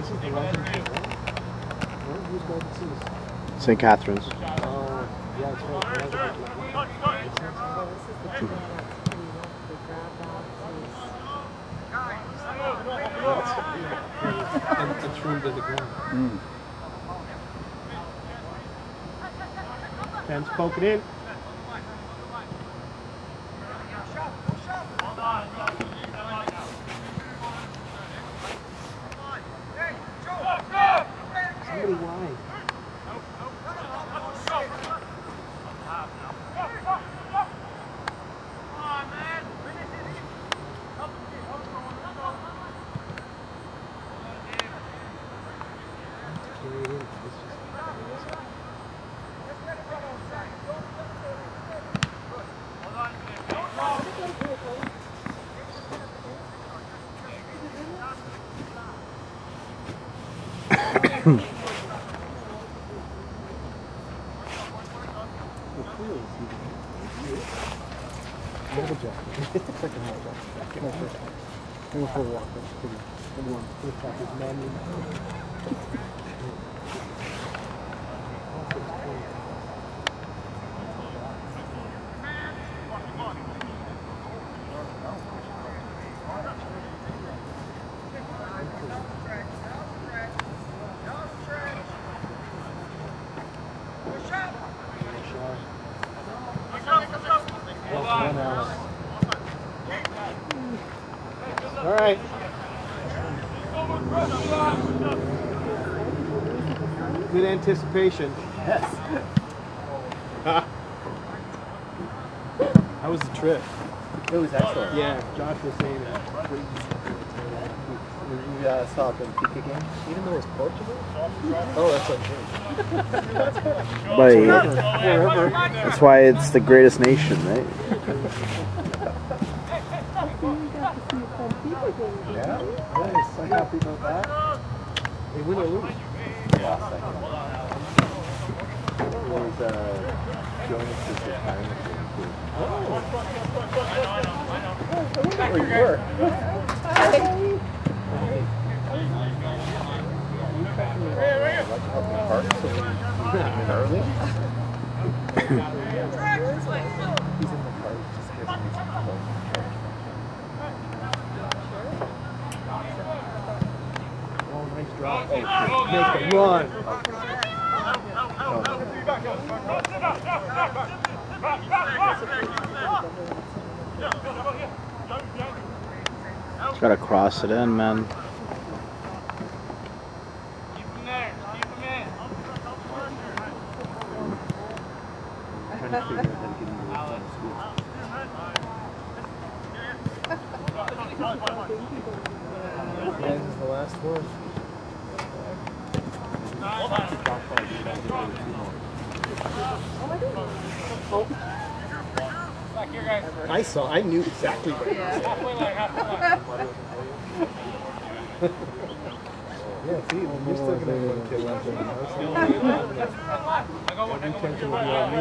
St. Catharines. It's room to the ground. Ken's poking in. Somebody wide. All right. Good anticipation. Yes. How was the trip? It was excellent. Yeah, Josh was saying that. We saw the Benfica game, even though it was Portugal. Oh, that's okay. Buddy, that's why it's the greatest nation, right? Yeah, nice. I'm happy about that. They win or lose. Yeah, second. It was Jonas' retirement game too. Oh. I wonder where you were. Early? He's in the car. Just gives me some phone. Oh, nice drop. Oh, make the run. Just gotta cross it in, man. This is the last one. I knew exactly what it was. Yeah, see, you're still going to get left in the house. Every tension will be on me.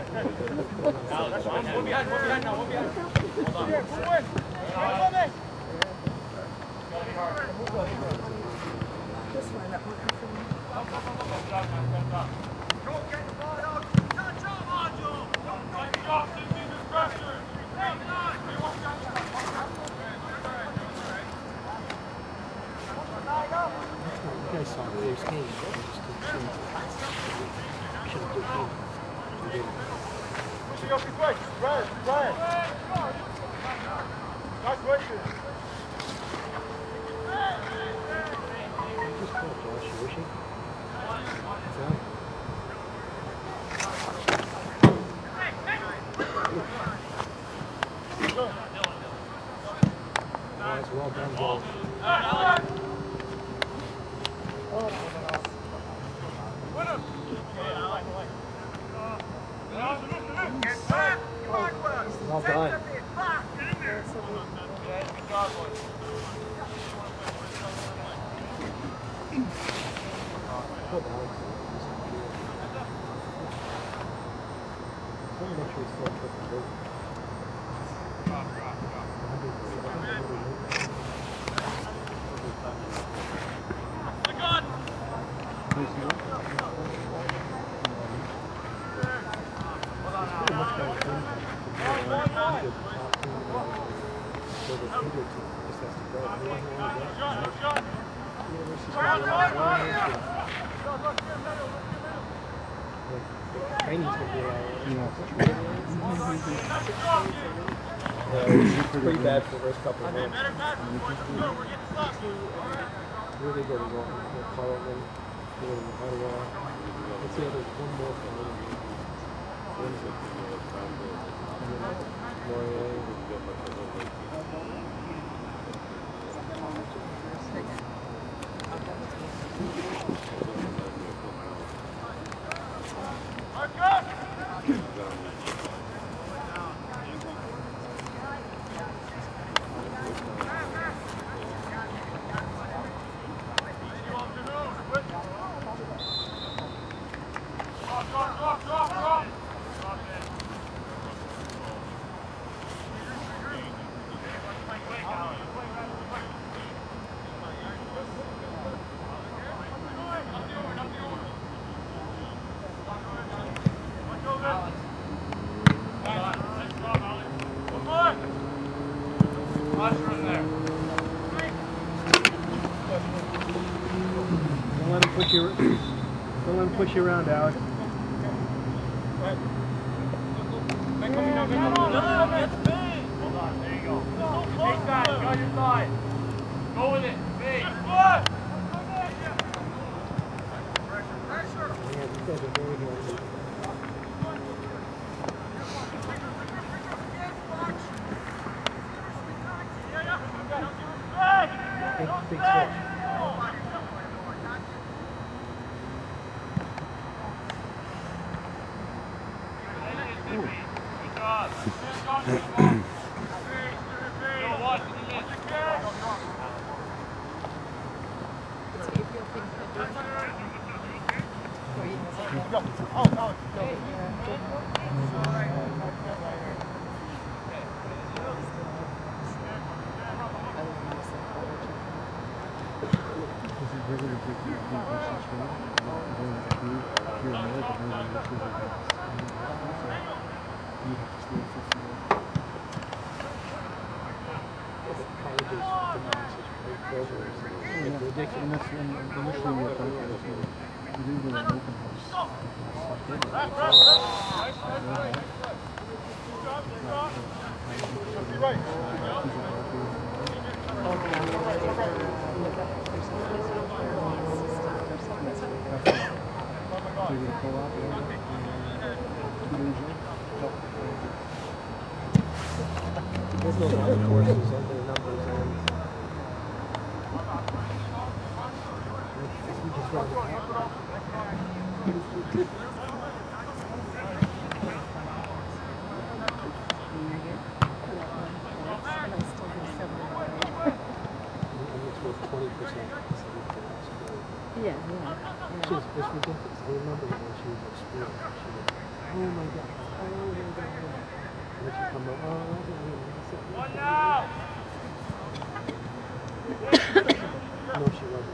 This one, that one for me. You guys saw the first game. Should have done it. Just call Josh, was she? Nice, well done, Joel. Well done. Training's gonna be pretty bad for the first couple of months. Where they go to Carlton, go to Ottawa. Let's see, there's one more for Don't let him push you around, Alex. Go with it. Big. Big switch. There's no golf courses on their numbers and we just run it's worth 20%. Yeah. It's ridiculous. I remember when she was at school. She was, oh my God. And then she come up, One now. No, she wasn't.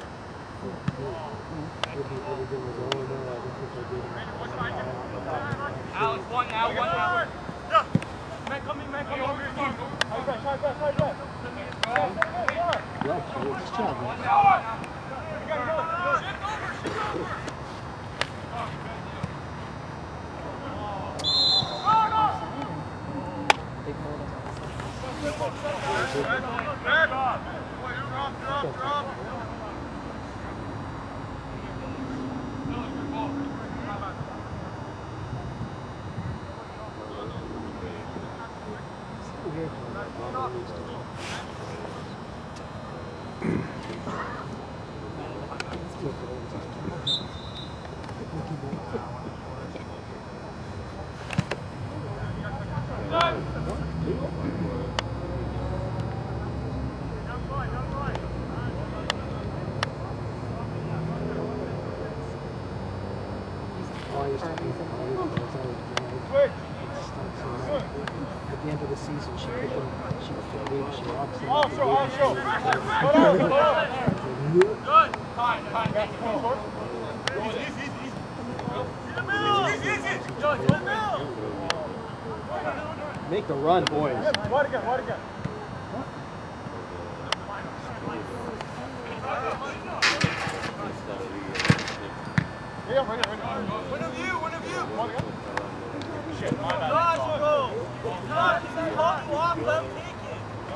Everything was, oh no, I don't think I did. Alex, one now. Man, come in. High press. Yeah, she was. Good job, man. At the end of the season, she walks in. Good. Fine. Make the run, boys. What again? One of you. Shit, my bad. Josh, go. Josh, if he calls you off, let him take it.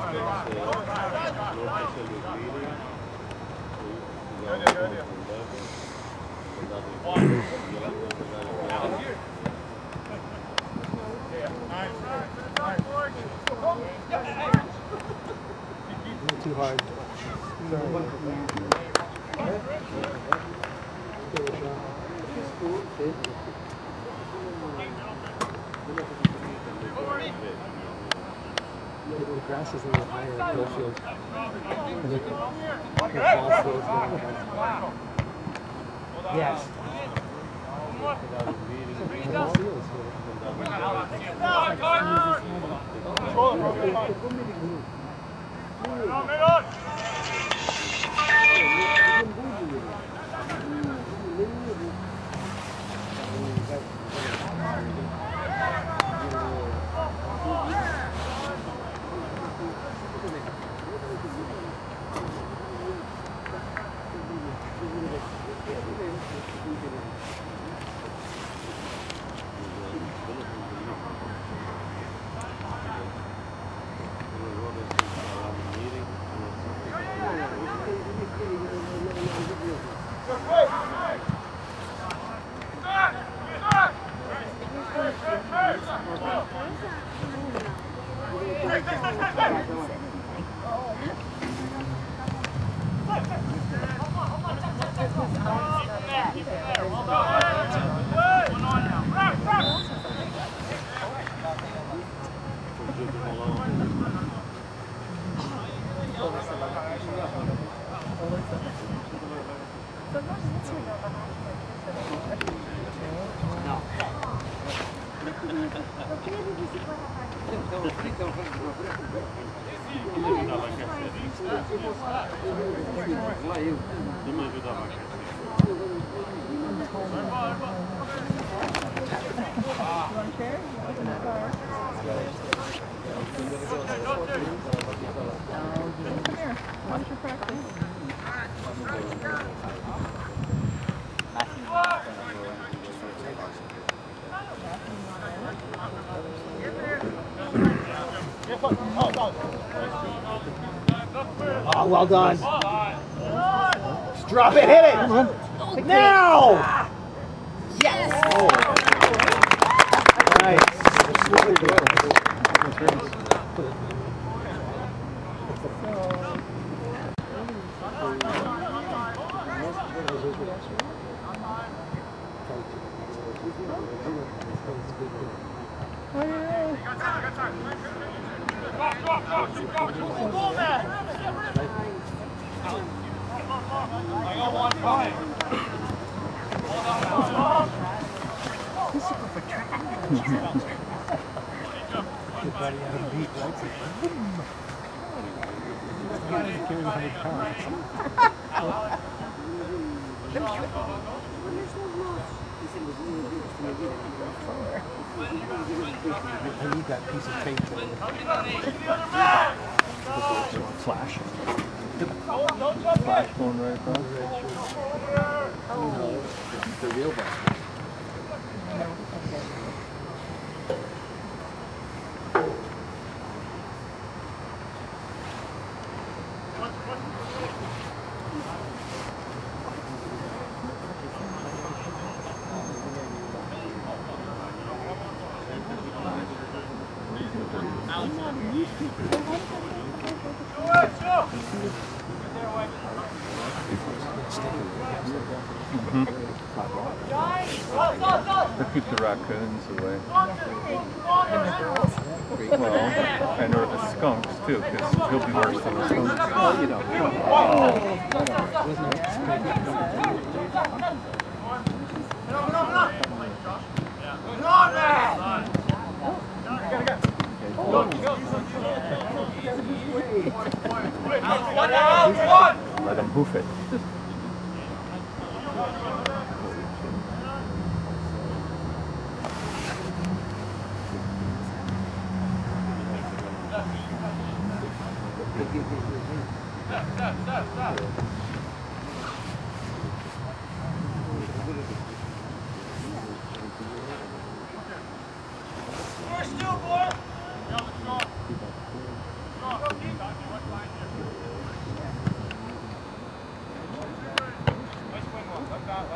Not too hard. The grass is a little higher in the field. The ball slows down. Yes. Oh, well done. Just drop it, hit it. Come on. Now! Yes! Oh. Nice. I need that piece of tape. Flash. Flash going right across. The real bus. Keep the raccoons away. Well, and or the skunks too, because he'll be worse than the skunks. Well, you know. Let him hoof it.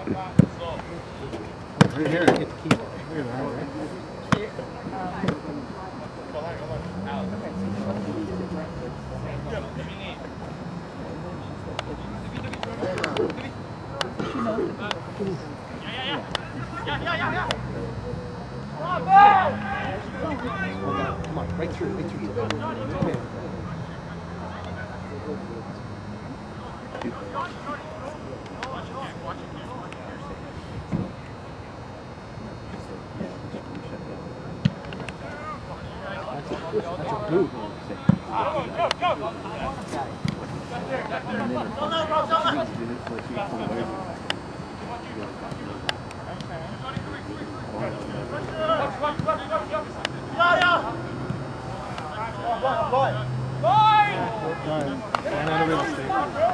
Right here, hit the keyboard. Look at that, right? Come on, right through. Come in. That's a boot. And out of real estate.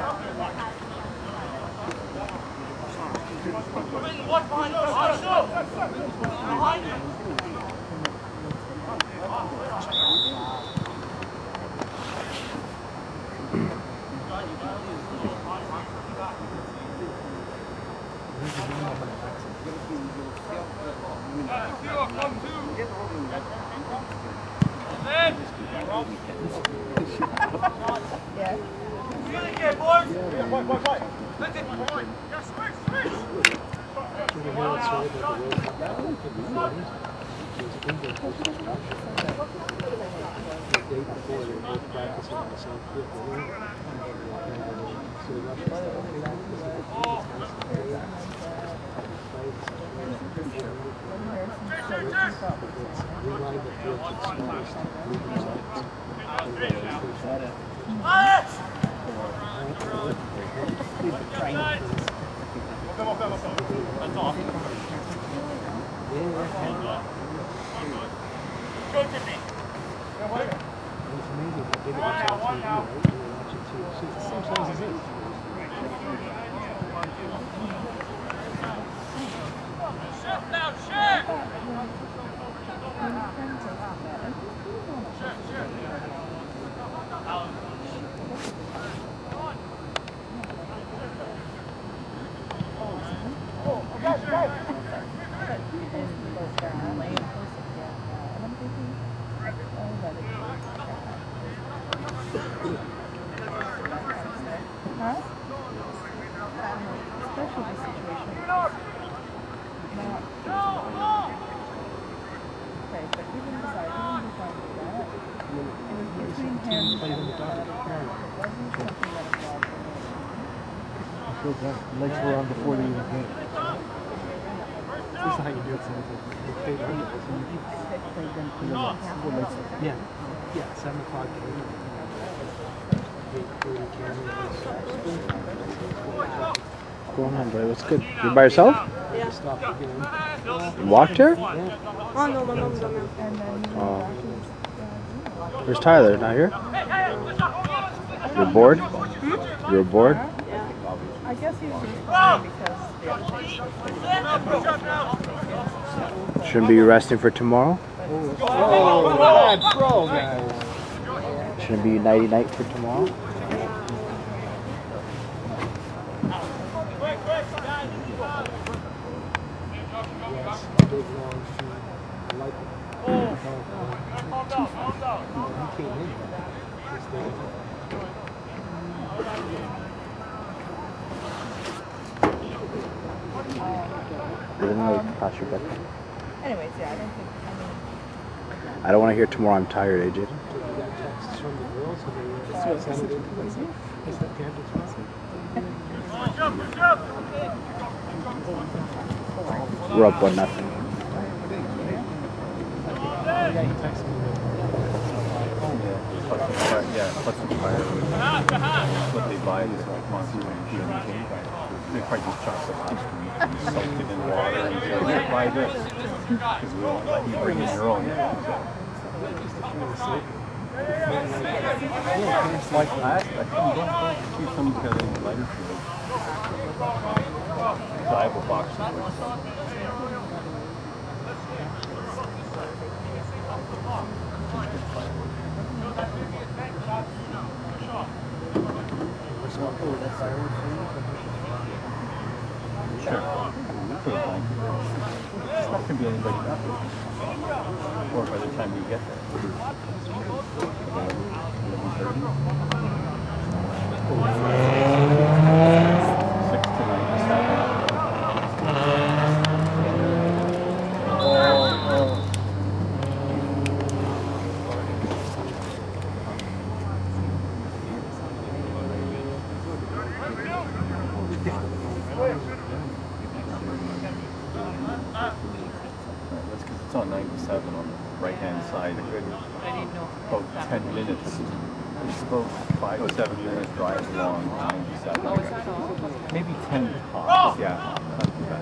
Legs were on before they even came. This is how you do it. Yeah. Yeah, 7 o'clock. What's going on, boy? What's good? You by yourself? Yeah. You walked here? Oh, no, my mom's on there. Oh. Where's Tyler? Not here? You're bored? You're bored? Yeah. I guess he's responding because Shouldn't be resting for tomorrow? Oh, bad throw, guys. Shouldn't be nighty-night for tomorrow? anyways, yeah, I don't think, I don't want to hear tomorrow I'm tired, AJ. We're up 1-0. Yeah, plus the fire. What they buy is like monster and they probably just chop the monster meat and soak it in water and say, buy this. Because we won't let you bring in your own. Like I think don't see some because in the lighter field. So I have a box of Sure. can be anybody up. Or by the time we get there. 6 to 97. It's on 97 on the right-hand side. A good about 10 minutes. It's about 5 or 7 minutes drive along 97. Maybe 10 tops. Yeah, not too bad.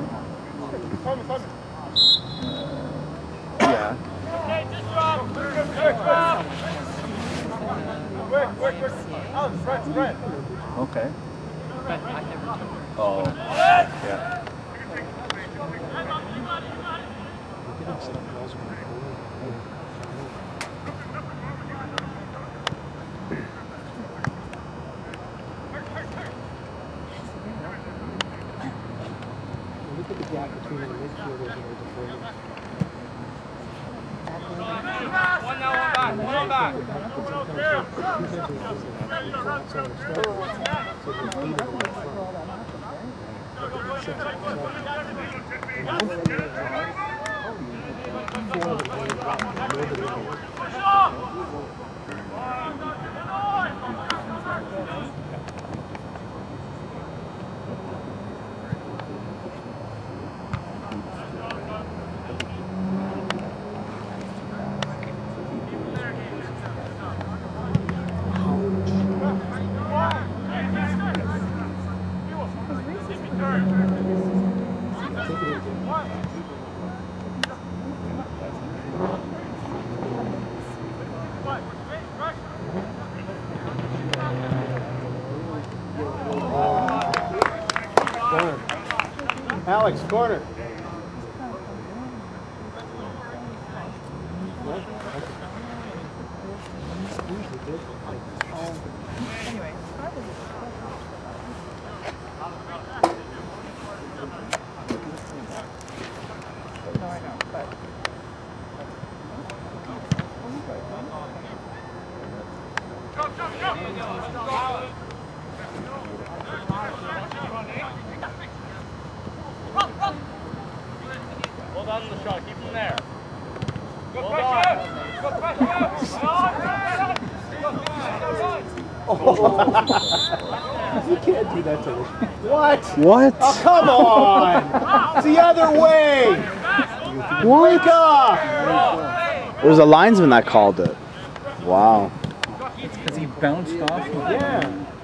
Yeah. Okay. Oh, yeah. Look at the gap between the midfielders and the defenders. One now, one back. Alex, corner. Anyway, no, I know, but Hold on to the shot, keep him there. Go You can't do that to me. What? What? Oh, come on! It's the other way! Wake up! It was a linesman that called it. Wow. It's because he bounced off of it. Yeah.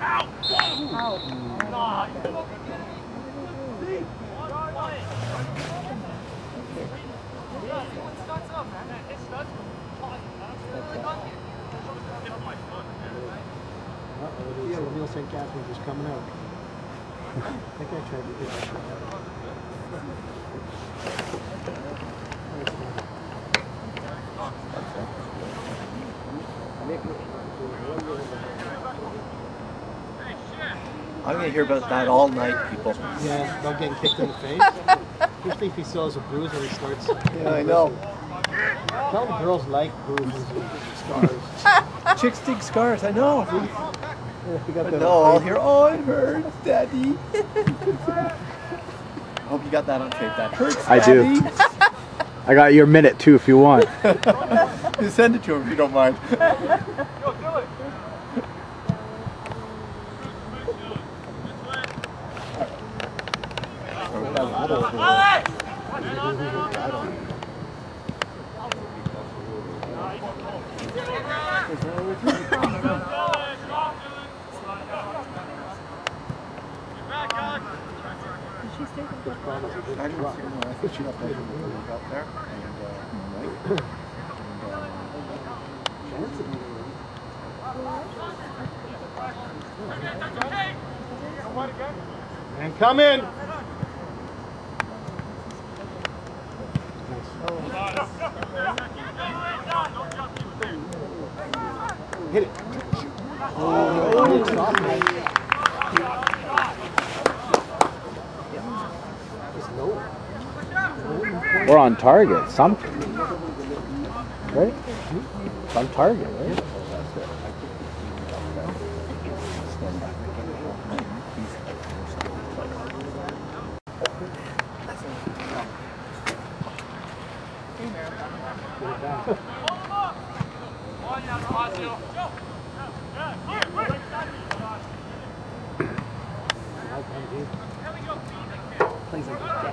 Yeah, Neil St. Catherine's is coming out. I think I tried to get that. I'm going to hear about that all night, people. Yeah, about getting kicked in the face. Usually if he still has a bruise when he starts. Yeah, I know. Tell the girls like bruises and scars. Chicks dig scars, I know. We got the No, I'll hear, oh, it hurts, Daddy. I hope you got that on tape. That hurts, I do. Daddy. I got your minute too if you want. You send it to him if you don't mind. I didn't see her. I think she got there when we got there. And come in. Hit it. Oh, stop it. It's low. We're on target. Something. Right? It's on target, right? Plays like that.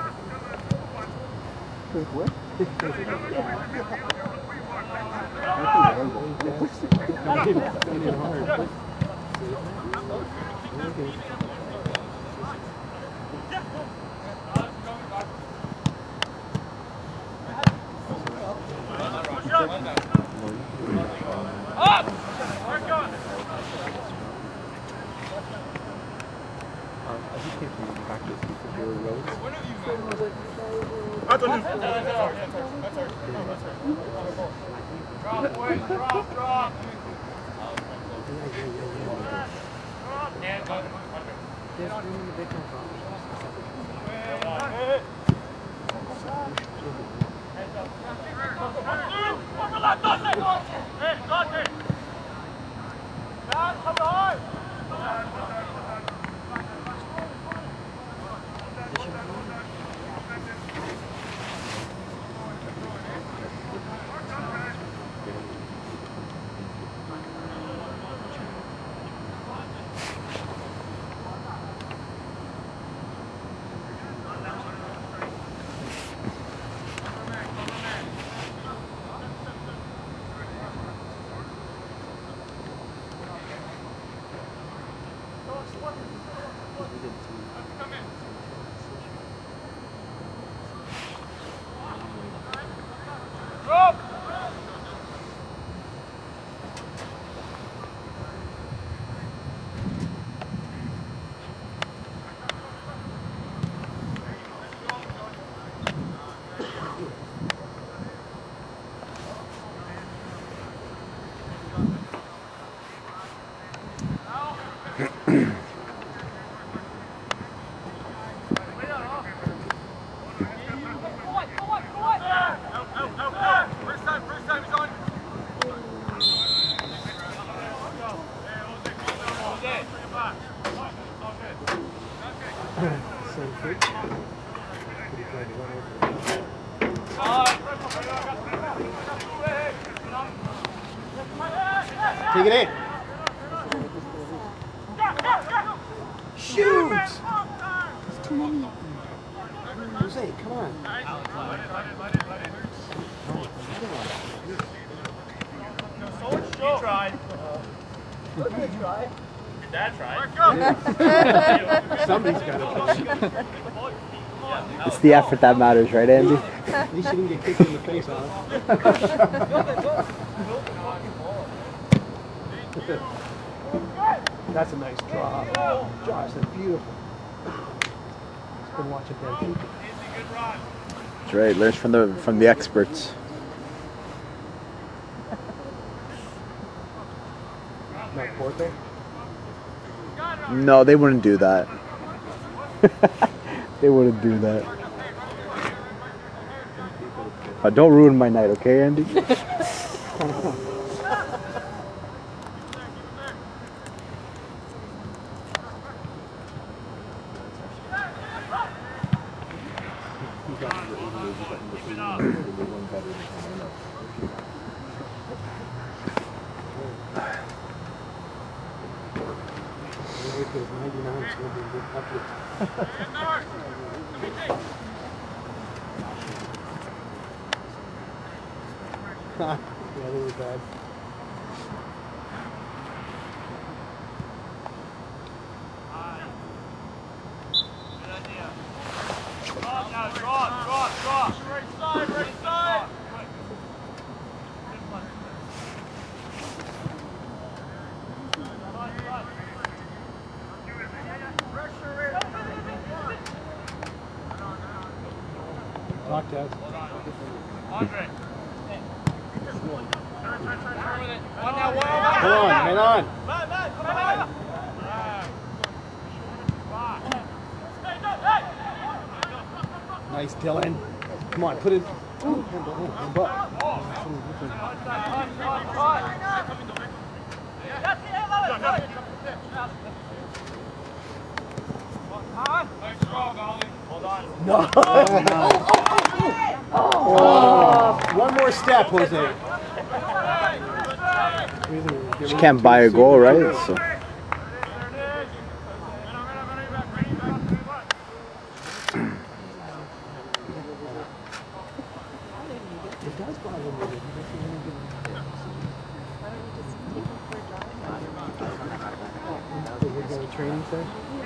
Take it in. Shoot! There's too many of them. Jose, come on. You tried. Your dad tried. Somebody's got to. It's the effort that matters, right, Andy? At least you didn't get kicked in the face on it. That's a nice draw. Josh, that's beautiful. Just been watching that too. That's right. Learns from the experts. Not Forte? No, they wouldn't do that. They wouldn't do that. Don't ruin my night, okay, Andy? Yeah, they were bad. Talk to us. Come on, hang on. Nice, Dylan. Come on, put it. But. No. One more step, Jose. She can't buy a goal, right? So. Training session?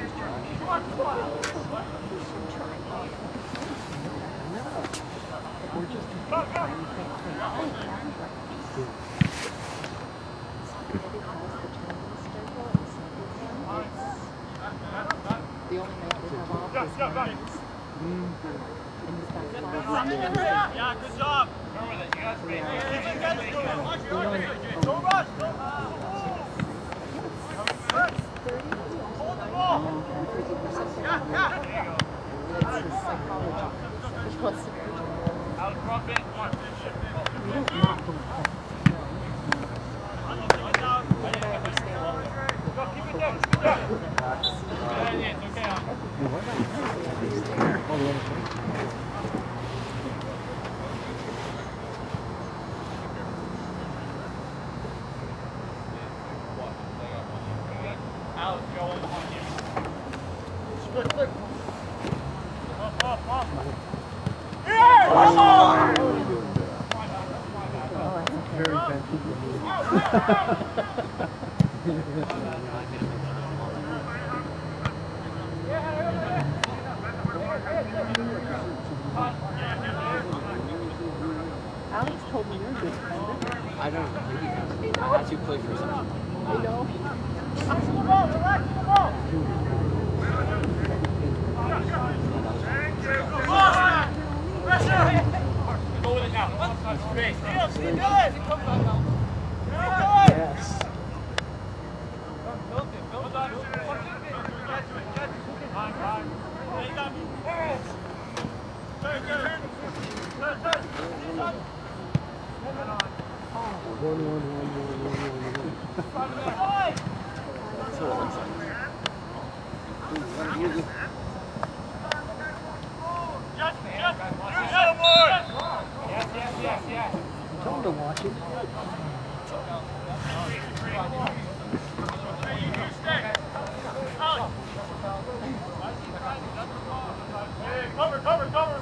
The only night we have off is Mondays. Yeah, good job. Hold the ball. Out front bit. Go, keep it there. Keep it there. Yeah, it's okay. Alex, go on behind you. Here! Come on! Very bad. Alex told me you're good friend. I don't think he has. I had to play for something. I know. Relax the ball! Relax the ball! Pressure! Go with it now. Space. Steve, do it! Yes. Tell him to watch it. Cover, cover, cover.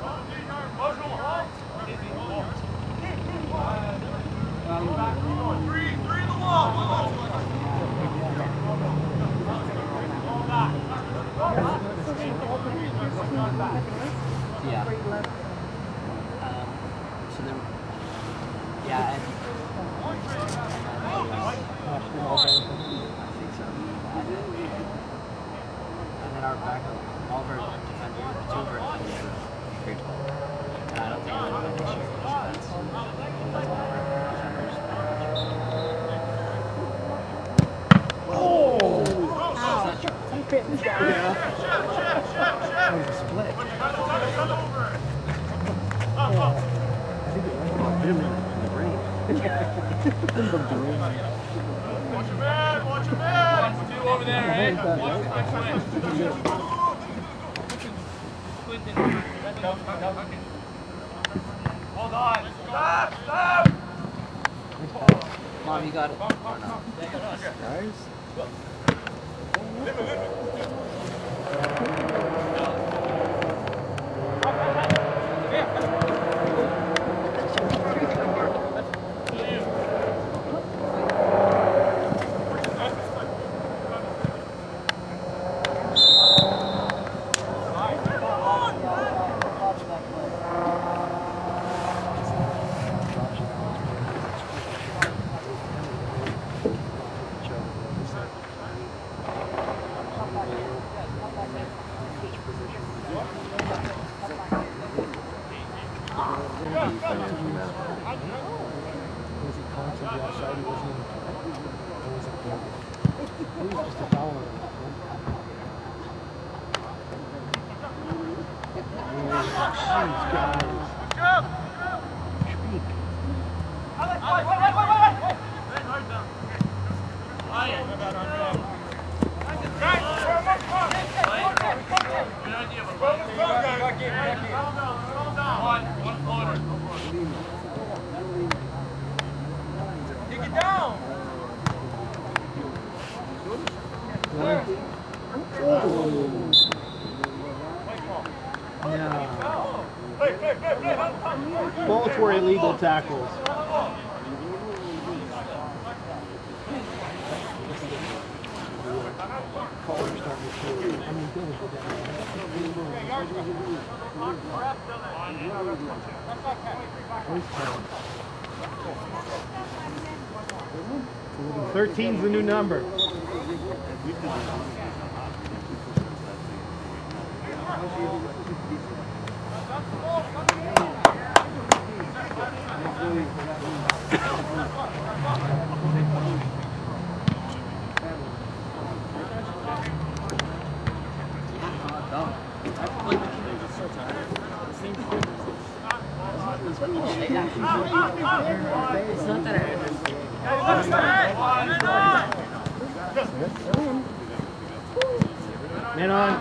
Three to the wall. Yeah. So then, yeah, and I think so. And then our backup, all of our defenders, two of our defenders are great players. And I don't think anyone will shoot for defense. That's one of our defenders. That was a split. I think it went in the brain. Watch your man, watch your man. Two over there, eh? Watch the next Hold on. Stop, stop. Mom, you got it. Or no? Guys? Good. 4 illegal tackles. Thirteen's the new number. It's not that I Man on.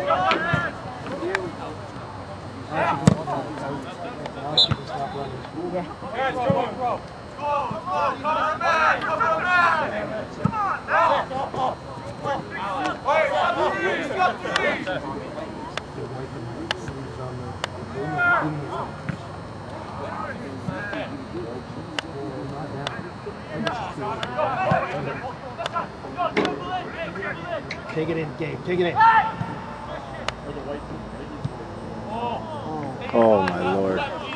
Take it in, Gabe. Take it in. Oh my Lord.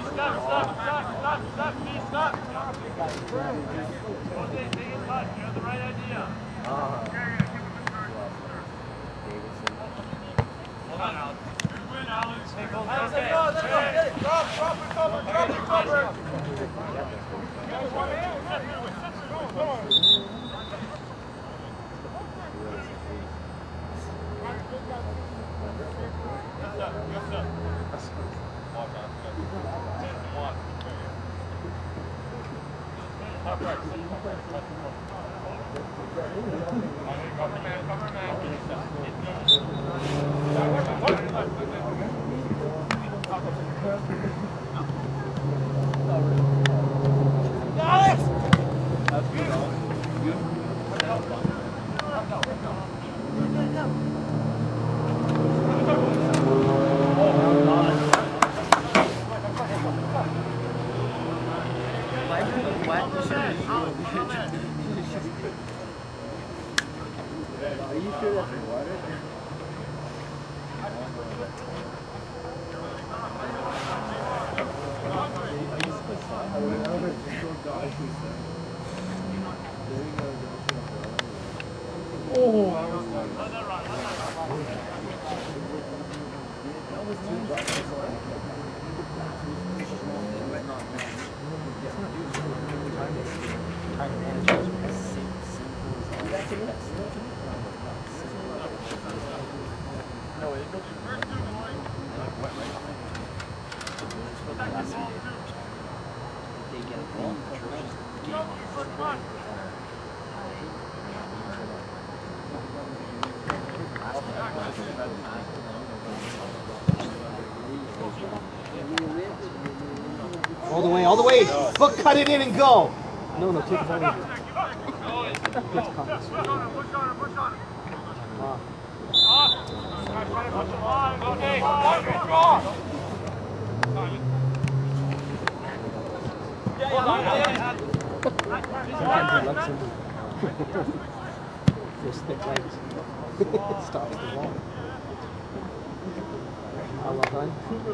All the way. Look, cut it in and go. No, take it over. Those thick legs. It stops the ball. Well done.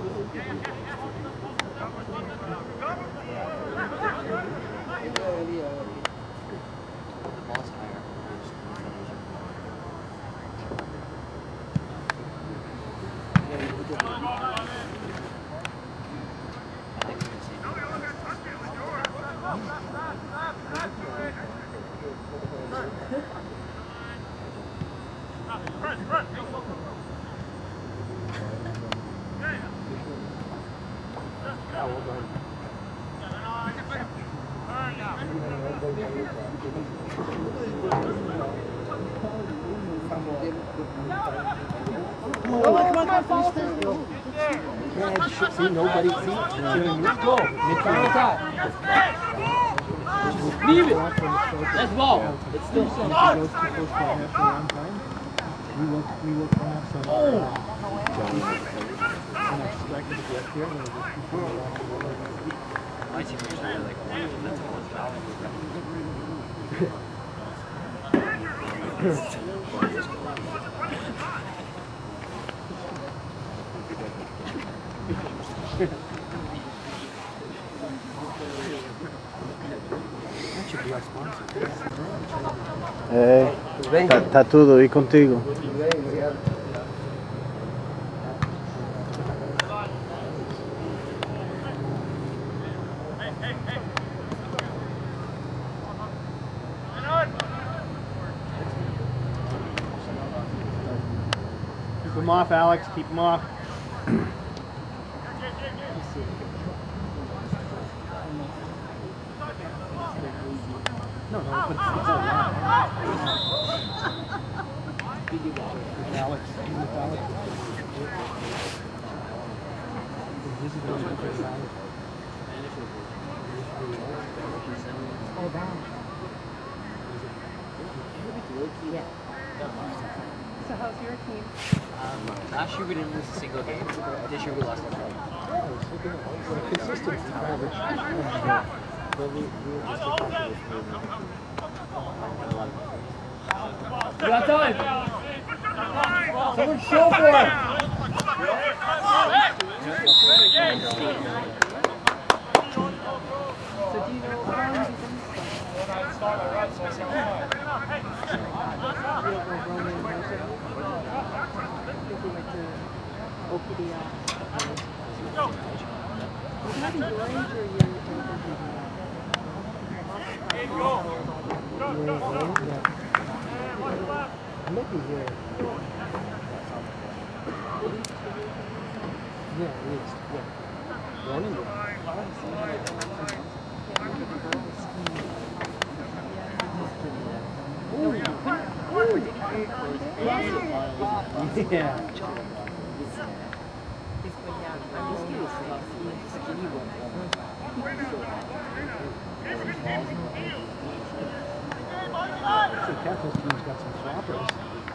See, nobody, see, go. leave it. That's ball. It's still so. We will have some. Oh. My team was really like one defensive, one That should be our sponsor. Está tudo aí contigo. Keep him off, Alex. Keep him off. No, but Alex. Yeah. So how's your team? Last year we didn't lose a single game. This year we lost every game. Consistency. We got time. Someone show for him. So do you know how many things? Maybe here. Yeah, it is. Yeah. Running yeah. So Catholic team's got some floppers.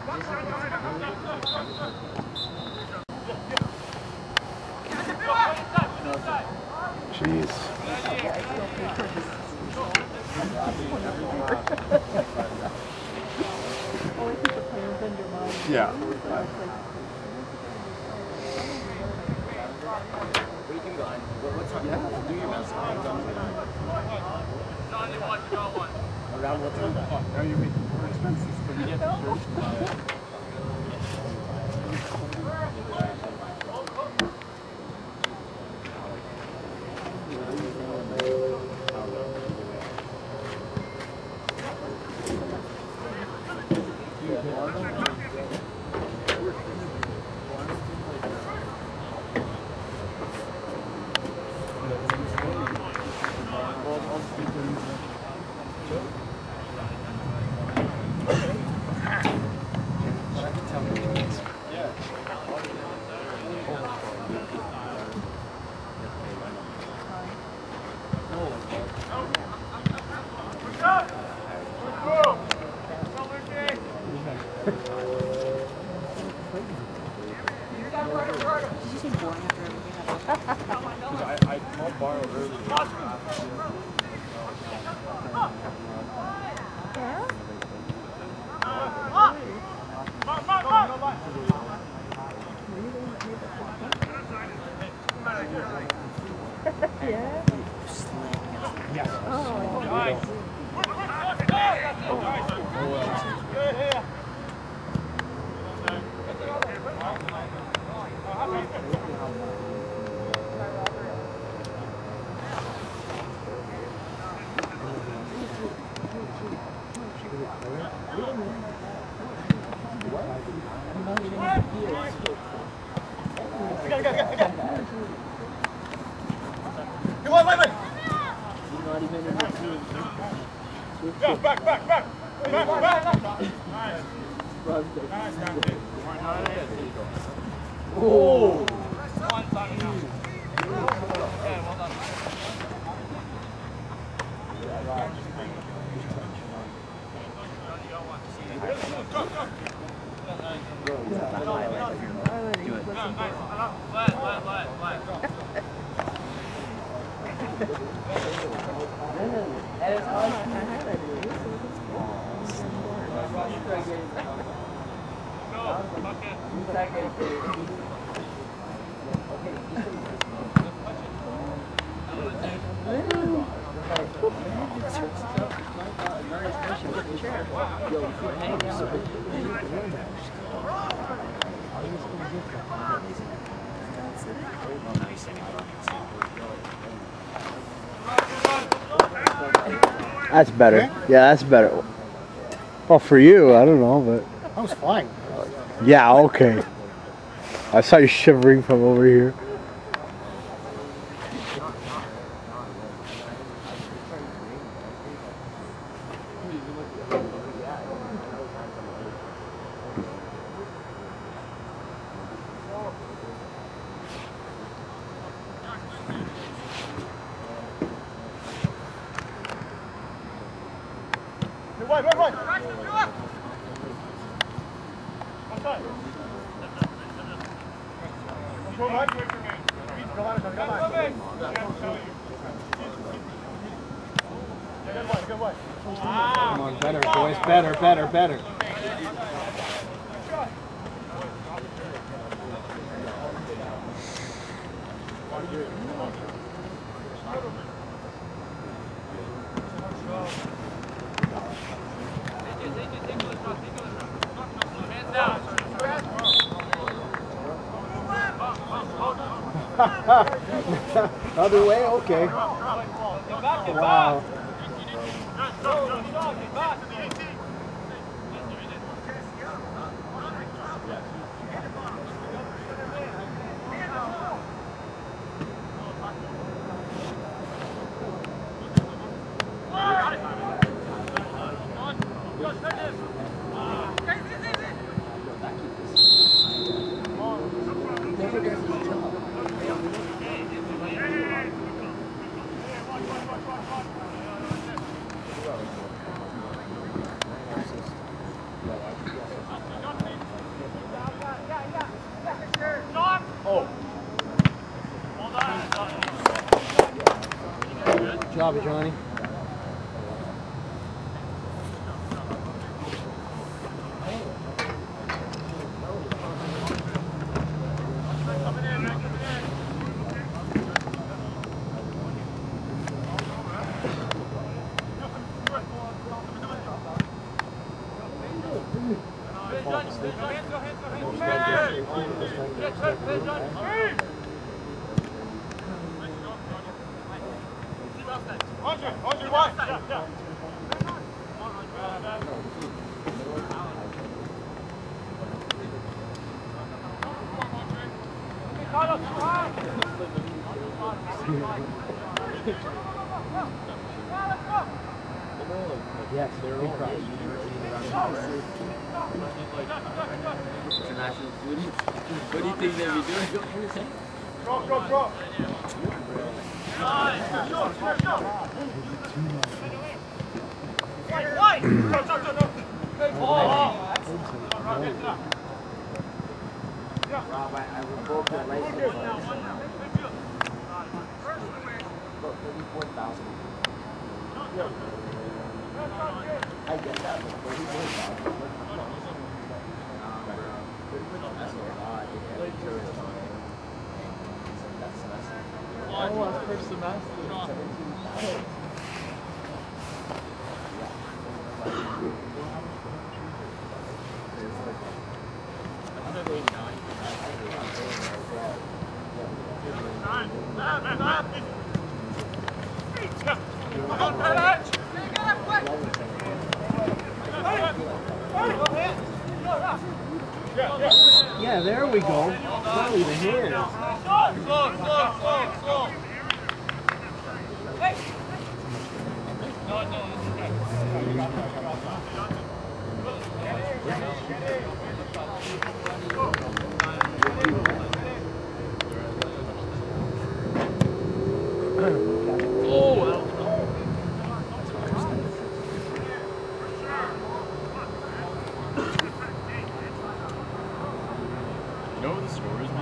Jeez. Yeah. We can go on. What's up? Yeah, do your best. Around what time? Now you're making more expenses. That's better. Yeah, that's better. Well, for you, I don't know, but I was flying. yeah, okay. I saw you shivering from over here. Come on, better, boys, better, better, better. Other way? Okay. Wow. Good job, Johnny. Yes, they're all right. International students. What do you think they'll be doing? Drop. Rob, I revoked your license. About 34,000. I get that, but 34,000. That's a lot. Oh, first semester. 17. Yeah, there we go. Not even here. Slow. You know what the score is, man?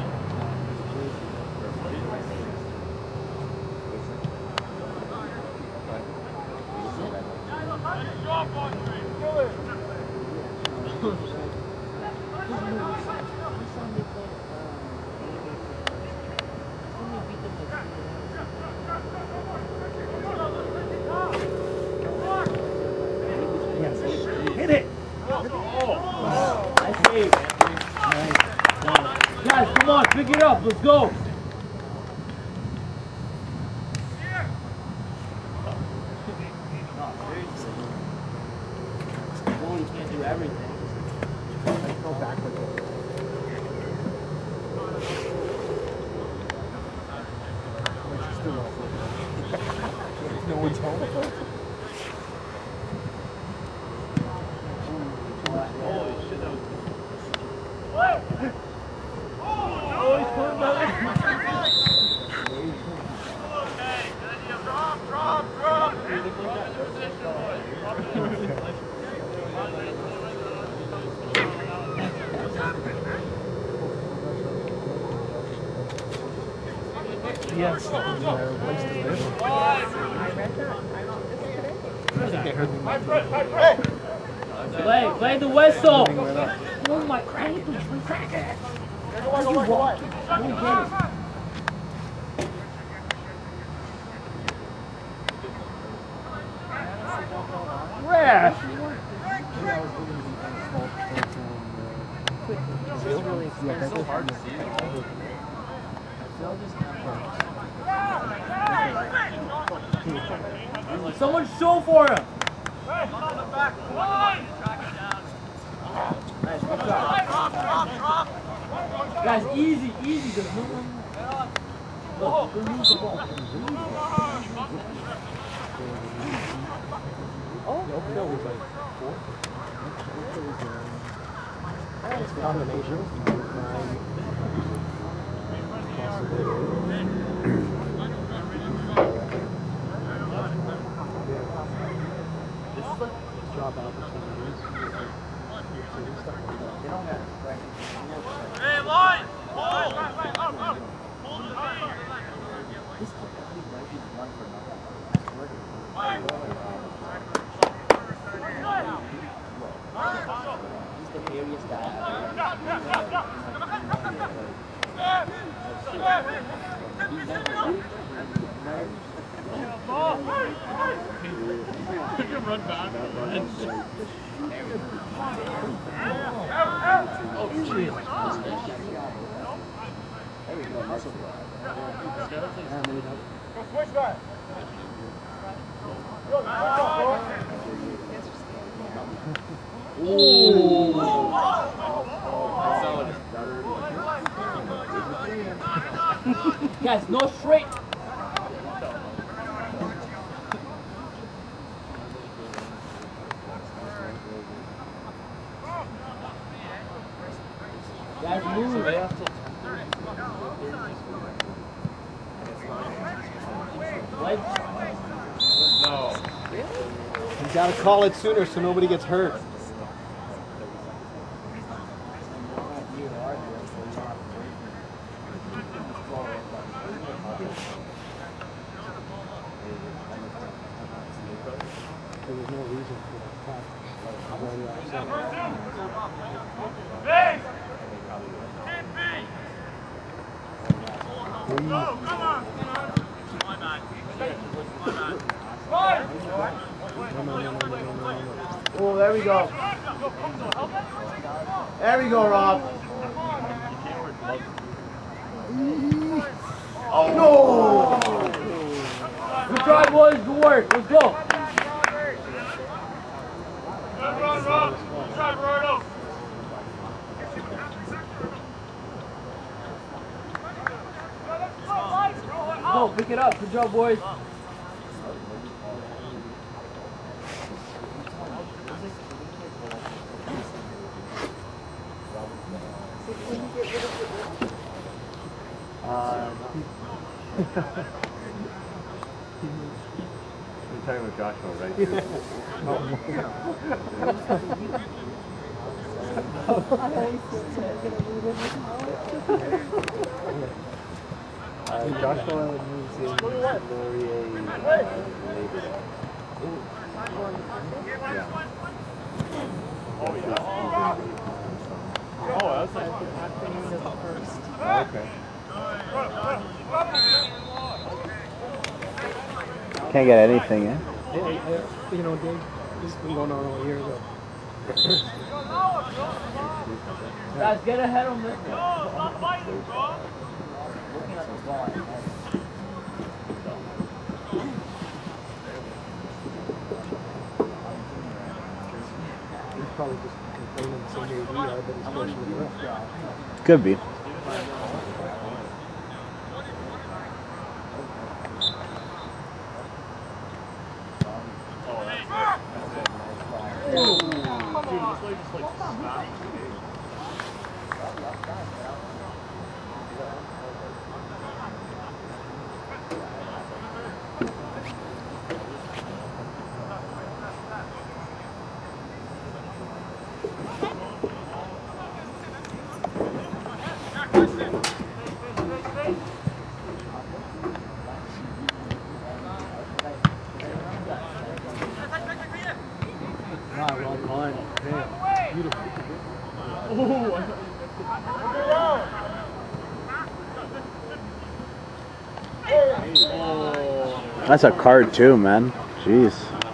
it up. Let's go. You can't do everything. Go backwards. No one's home. Yes. Place to live. I read that. Play the whistle. Oh my God. Rash. It's so hard to see. Someone show for him. Guys, easy. There's no one. Look, go lose the ball. Oh, no, was like 4. It's a combination. Job opportunities. Hey, line! He's the hairiest guy You can run back. Switch back. Guys, no straight. Guys, move. No. You gotta call it sooner so nobody gets hurt. There was no reason for that. Hey! Keep Go, come on! Oh, there we go. There we go, Rob. Oh no! Good try, boys. Good work. Let's go. Good run, Rob! Good try, Roberto! Go, pick it up. Good job, boys. You're talking about Joshua, right? Joshua moves in Laurier Okay. Can't get anything, eh? You know, Dave, this has been going on all year ago. Guys, get ahead on this. Stop fighting, bro! He's probably just complaining the same way we are, but he's pushing the rest. Could be. That's a card too, man. Jeez.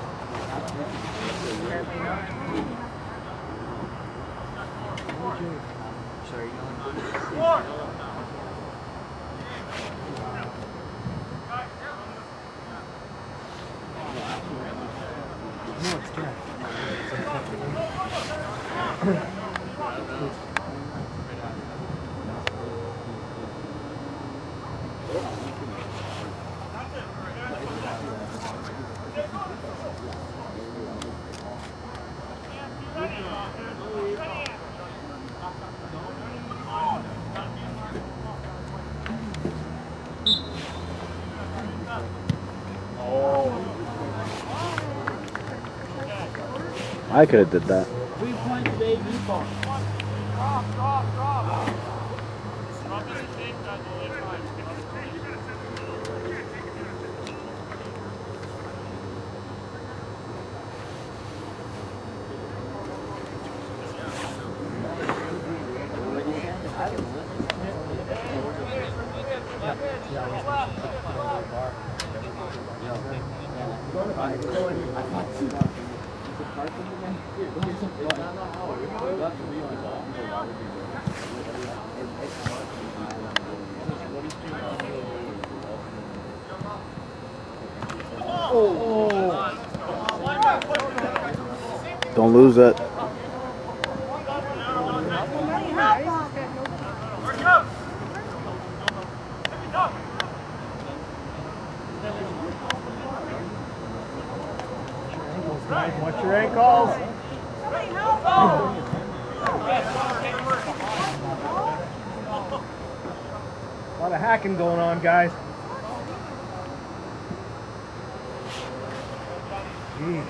I could have did that. 3 points, baby. Drop. Drop is a shape, guys. Only 5. Don't lose it. Watch your ankles. A lot of hacking going on, guys. Jeez.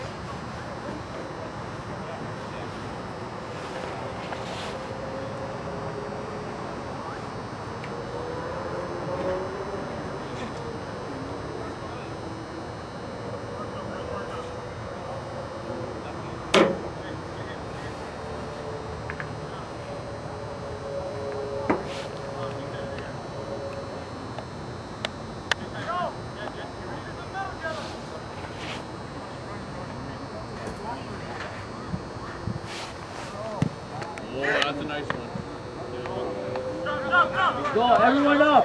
That's a nice one. Go, everyone up.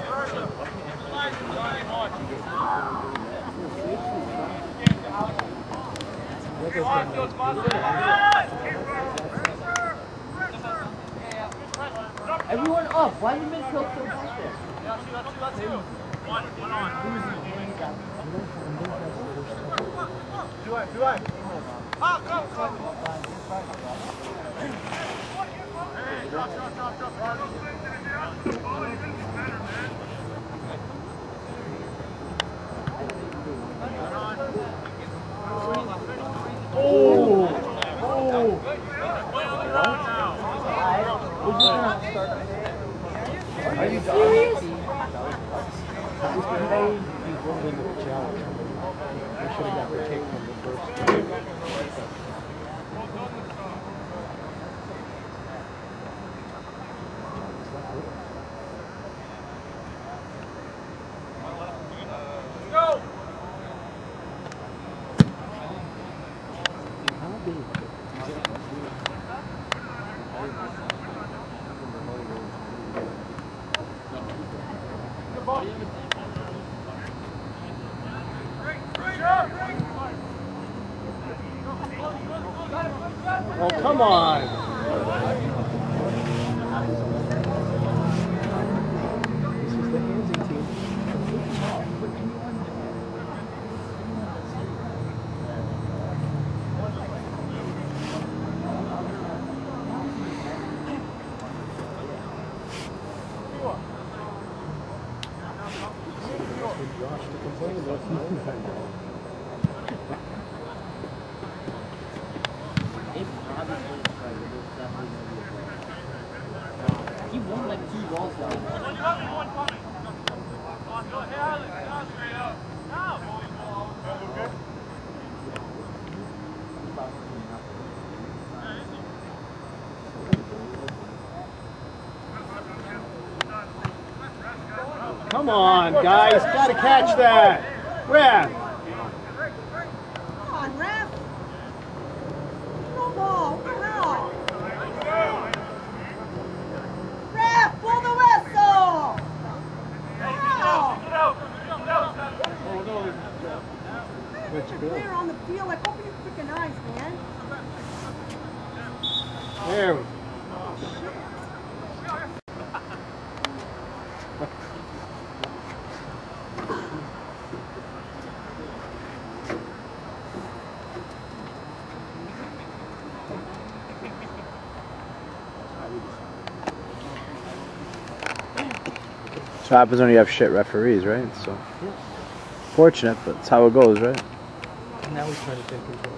Everyone up. Why the midfield still back there? That's you. One on. Do I? Are you serious? He's running the challenge. I should have got the kick from the first. Oh, come on. This is the Hansi team. Josh to complain about He won like 2 balls down. Come on, guys, gotta catch that. Ref. Come on, ref. No ball. What the hell? Ref, blow the whistle. Wow. Put your player on the field. Like, open your freaking eyes, man. There we go. That's what happens when you have shit referees, right? So fortunate, but it's how it goes, right? Now he's trying to take control.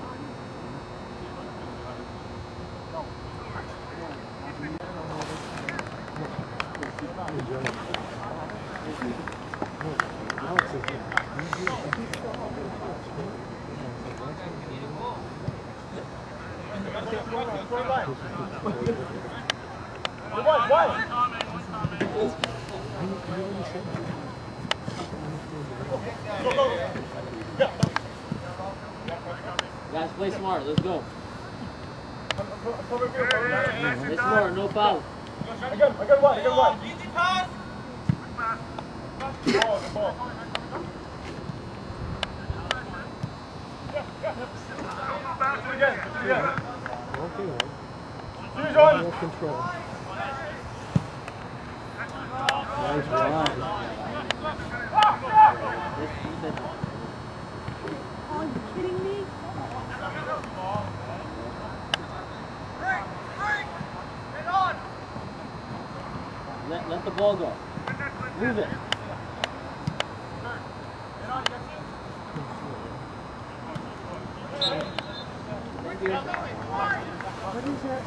Guys, play smart. Let's go. Play smart. No foul. I got one. Easy pass. Ball. Okay, control. Nice run. Are you kidding me? Let the ball go. Move it. What is that?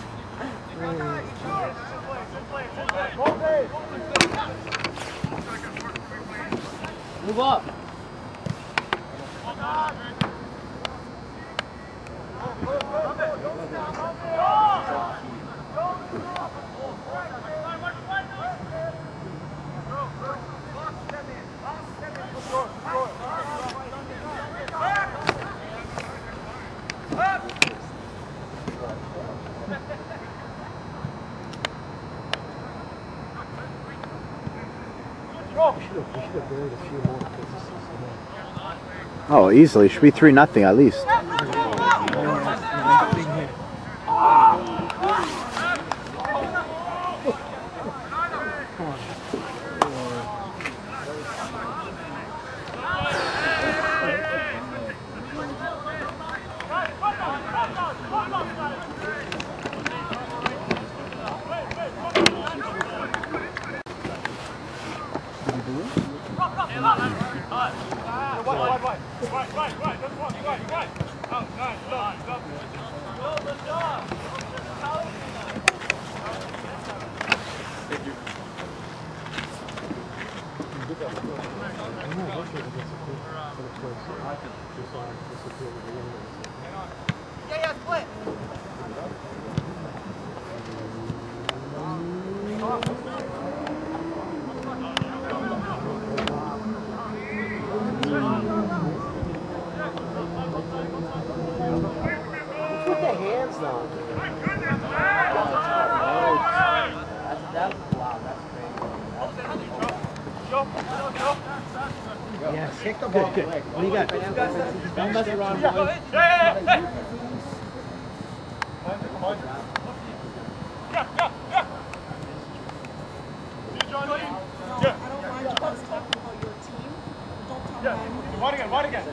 Move up. We should have buried a few more because this is Oh, easily. Should be 3-0 at least. big hit. Come on. Yeah, split. What's with the hands now? Wow, that's crazy. Yeah, kick the ball quick. What do you got? Don't mess around, boys. One again.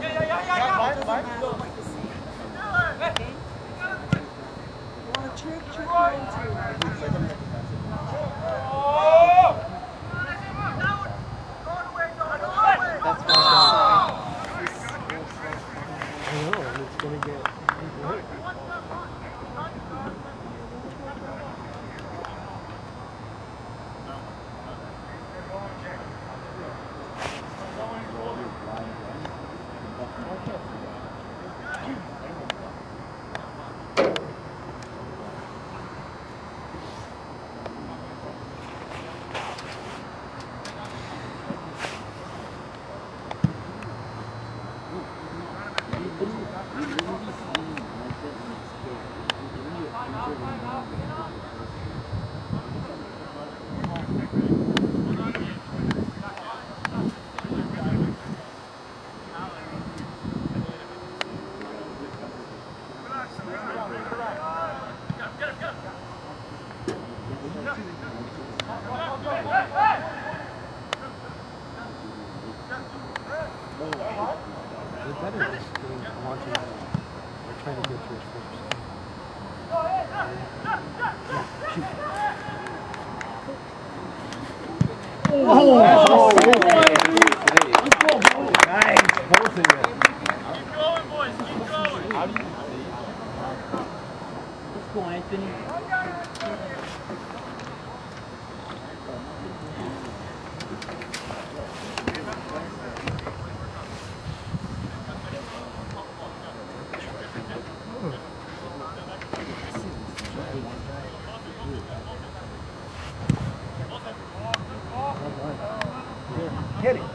Hit it.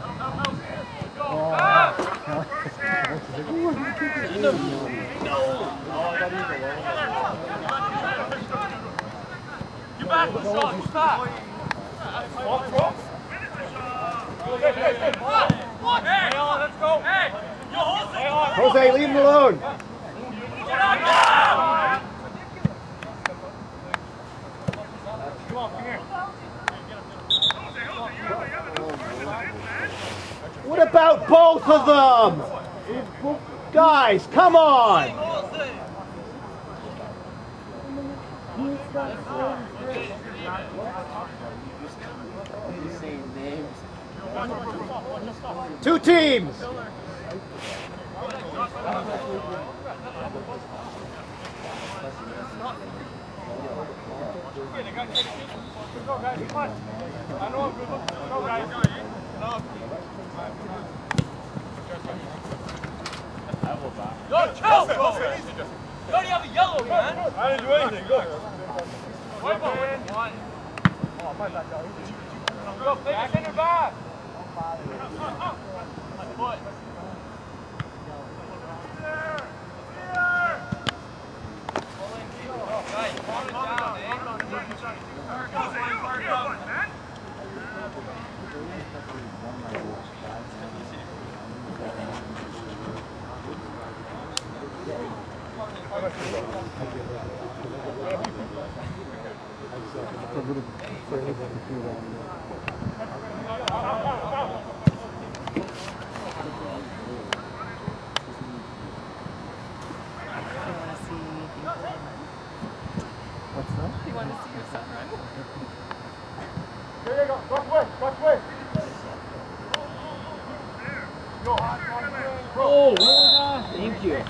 You back, let's go, you back. Let's go. Hey, Jose, leave him alone. get on now! Come on, come here. What about both of them? Guys, come on. Two teams. Go, guys, come on. I know I'm good. Go, guys. Go, chill! Go, you have a yellow, man. I didn't do anything. Go. One. Oh, my bad, go, back in your back. My foot. Guys, calm it down, man. What's that? You want to see your son run? Here you go. Watch way. Oh, well done. Thank you.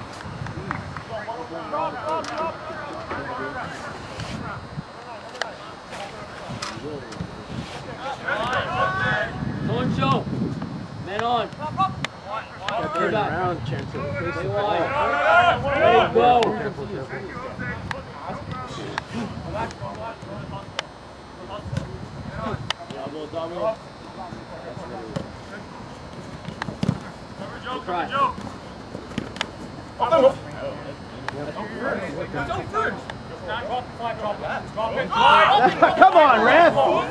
Don't show. Men on. Turn around, Chantilly. Stay wide. Ready, go. Double. Try. Go first. Come on, ref!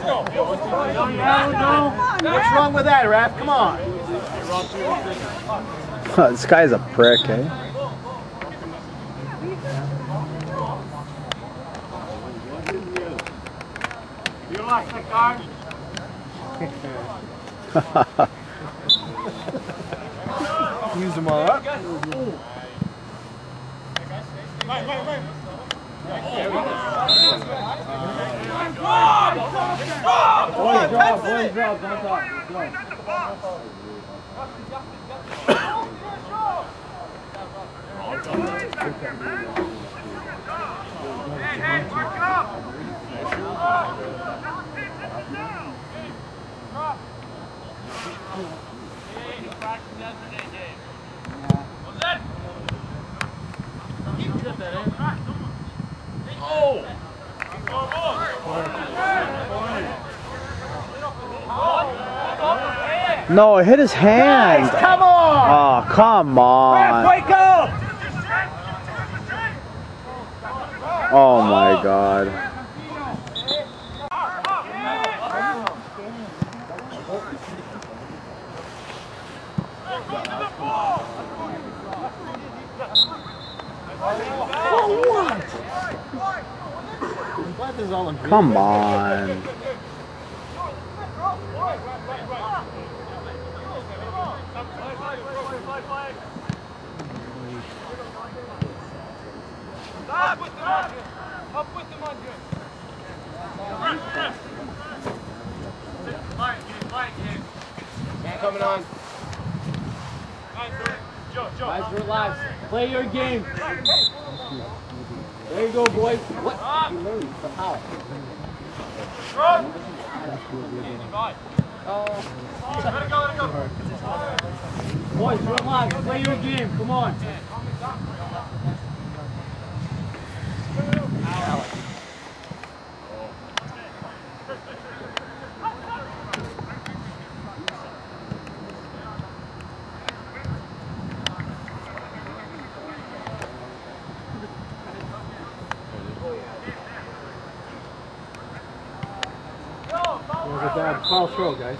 What's wrong with that, ref? Come on. This guy's a prick, eh? You like that guard? Use them all up. Boys drop, don't talk. Go. Hey, work up! No, it hit his hand. Guys, come on! Oh, come on. Ref, wake up! Oh my God. Come on. Up with them on good. Man coming on. Guys, relax. Play your game. There you go, boys. What? You literally how? Let it go. Boys, relax. Play your game. Come on. There's a bad foul throw, guys.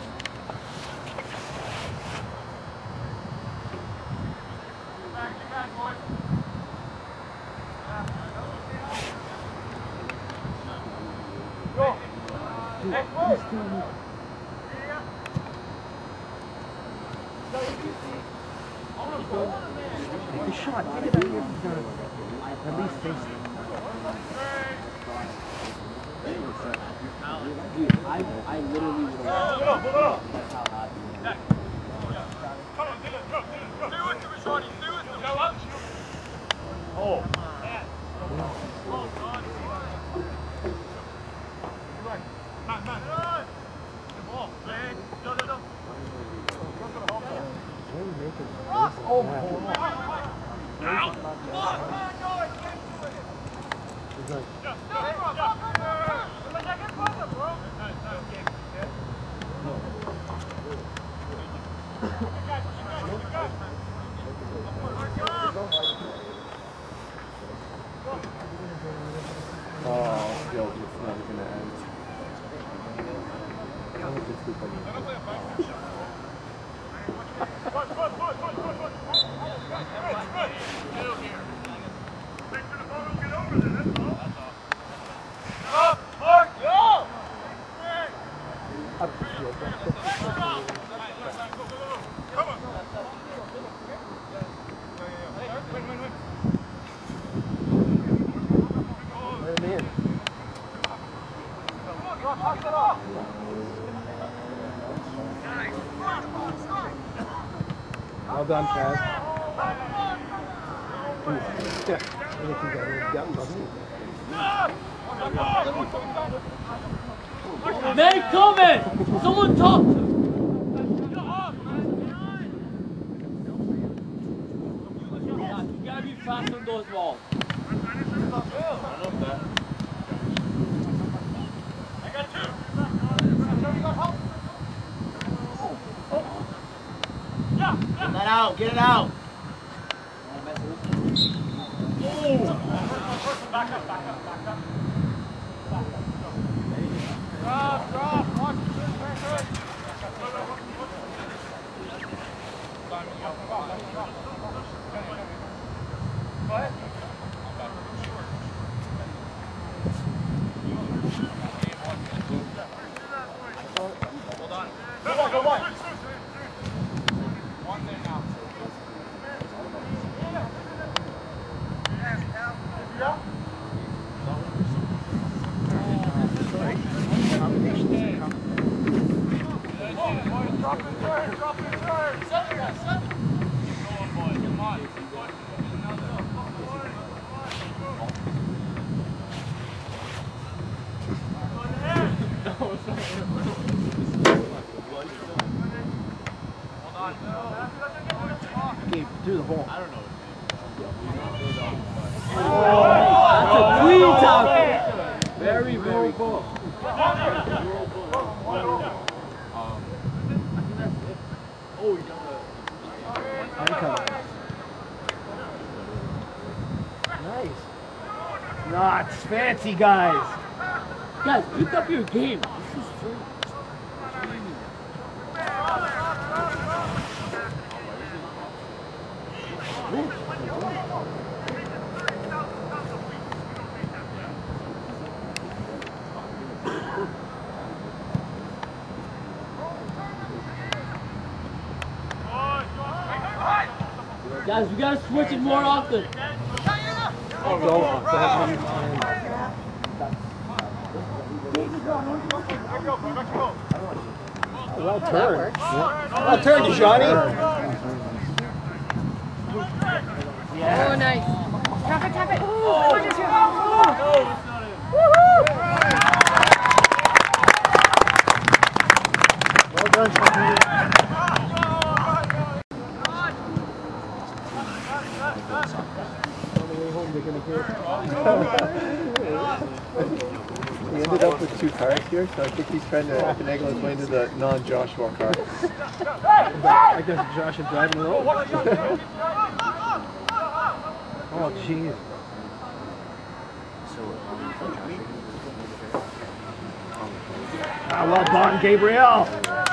Take a shot. Take it out here. At least face it. Dude, I literally would have. That's how hot he is. Oh. Well done, Chaz. They coming! Someone talk to him. You gotta be fast on those balls. Get that out, get it out. Oh. Through the hole. I don't know. That's a clean top. Very, very cool. Nice. Nuts, fancy guys. Guys, pick up your game. This is free. Guys, we gotta switch it more often. Well turned. Well turned, Johnny. Oh, nice. Tap it, tap it. Oh, Well done, Chantilly. On the way home, they're gonna hear. He ended up with 2 cars here, so I think he's trying to finagle his way into the non-Joshua car. I guess Josh is driving the road. Oh, jeez. Ah, well done, Gabriel.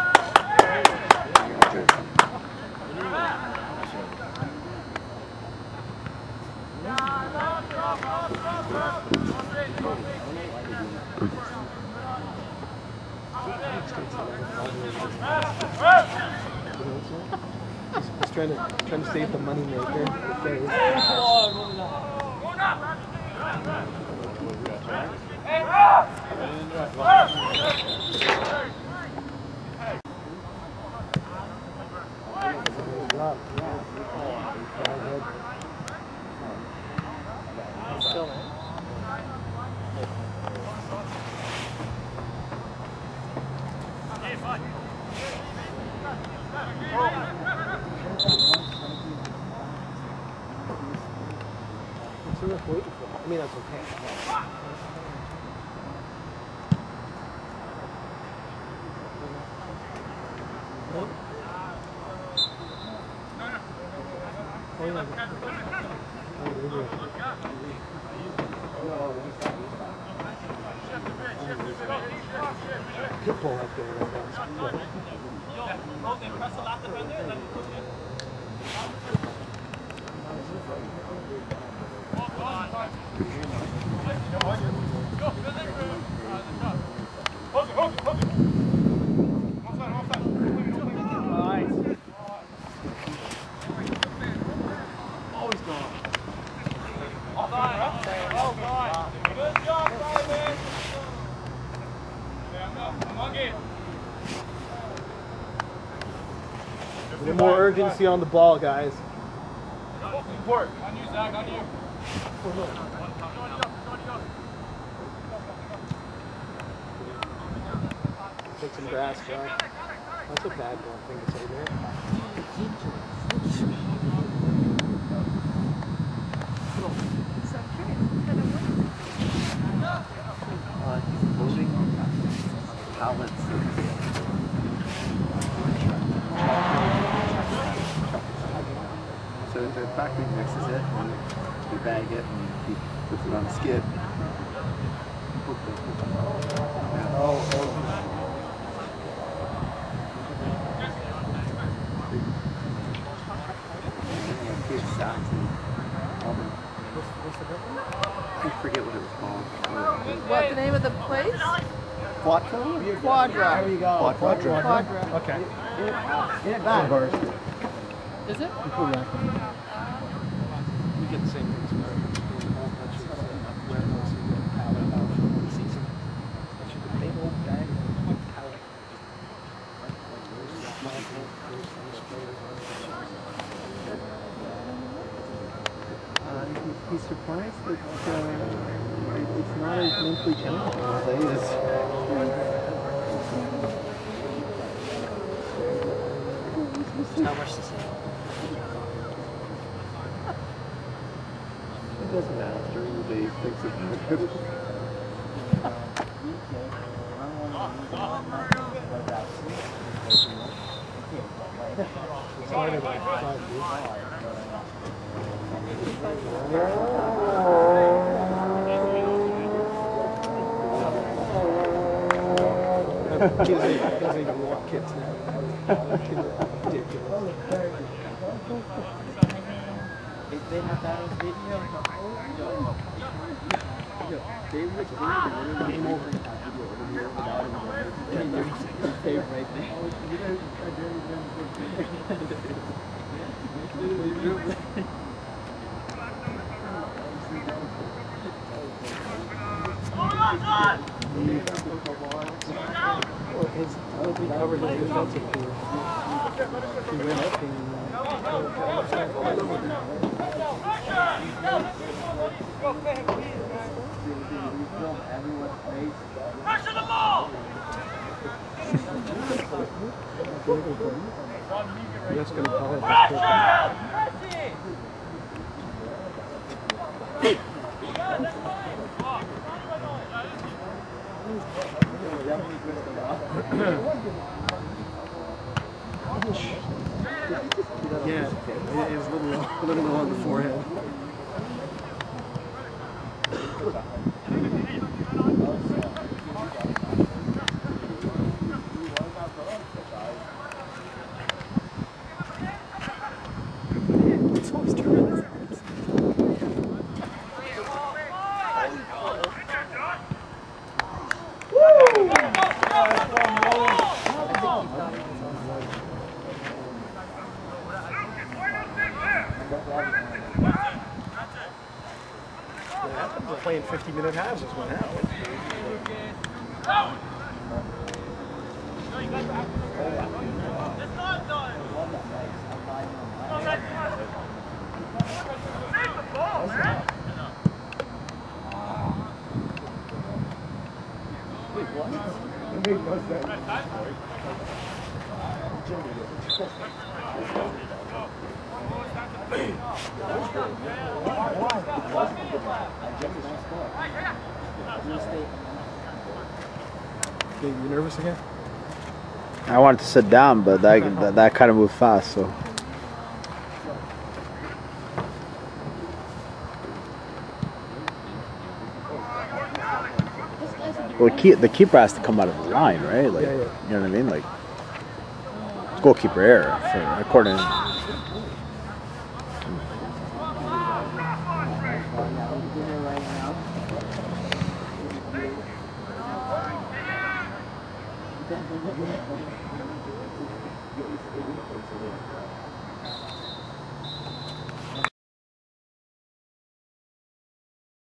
He's trying to save the money maker. I mean, that's okay. Good pull up there. A little more urgency on the ball, guys. Work. On you, Zach, on you. Take some grass, Josh. That's a bad thing to say there. He's loading pallets of so the factory mixes it and we bag it and keep Puts it on a skid. I forget what it was called. What's the name of the place? Quadra? Quadra. There you go. Quadra. Quadra. Okay. In it back. Is it? You pull back. You get the same things. He's surprised that it's not as mentally challenging as it is. Not much to say. It doesn't matter. During the day, he thinks it's good. Kids ain't gonna walk kids now. Ridiculous. They have that on video. Game over. Right He covered his defensive field. He went up and Pressure the ball! that's going to call it. Pressure! Yeah, it is a little on the forehead. We're playing 50-minute halves is what happened. You nervous again? I wanted to sit down, but that kind of moved fast, so. Well, the keeper has to come out of the line, right? Like, Yeah. you know what I mean? Like, it's goalkeeper error, according to.